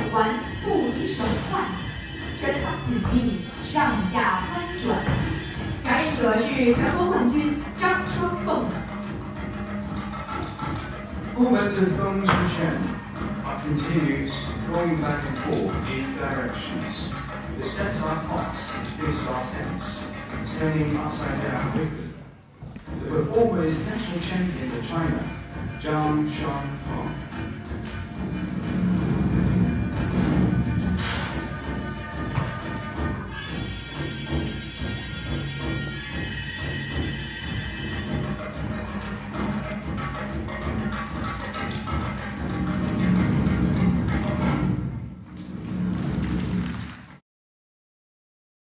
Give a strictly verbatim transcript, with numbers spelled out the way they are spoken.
环，腹肌手腕，拳法紧密，上下翻转。表演者是全国冠军张双凤。 Momentum function continues going back and forth in directions. The steps are fast, this are tense, turning upside down quickly. The performer is national champion of China, Zhang Shanpeng.